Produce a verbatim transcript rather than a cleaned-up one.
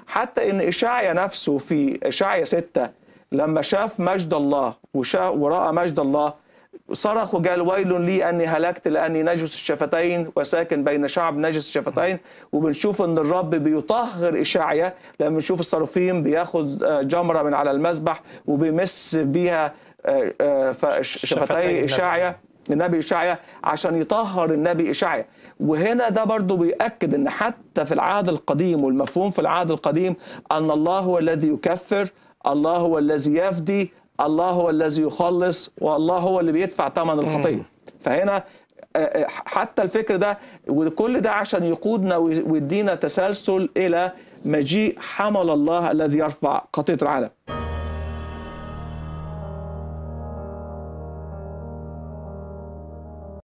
حتى ان اشعيا نفسه في اشعيا ستة لما شاف مجد الله وشاف وراى مجد الله صرخ وقال ويل لي اني هلكت لاني نجس الشفتين وساكن بين شعب نجس الشفتين. وبنشوف ان الرب بيطهر اشعيا لما نشوف الصرافيم بياخذ جمره من على المذبح وبيمس بيها شفتي اشعيا النبي اشعيا عشان يطهر النبي اشعيا. وهنا ده برضو بيأكد ان حتى في العهد القديم والمفهوم في العهد القديم ان الله هو الذي يكفر، الله هو الذي يفدي، الله هو الذي يخلص، والله هو اللي بيدفع ثمن الخطيه. فهنا حتى الفكر ده وكل ده عشان يقودنا ويدينا تسلسل الى مجيء حمل الله الذي يرفع خطيه العالم.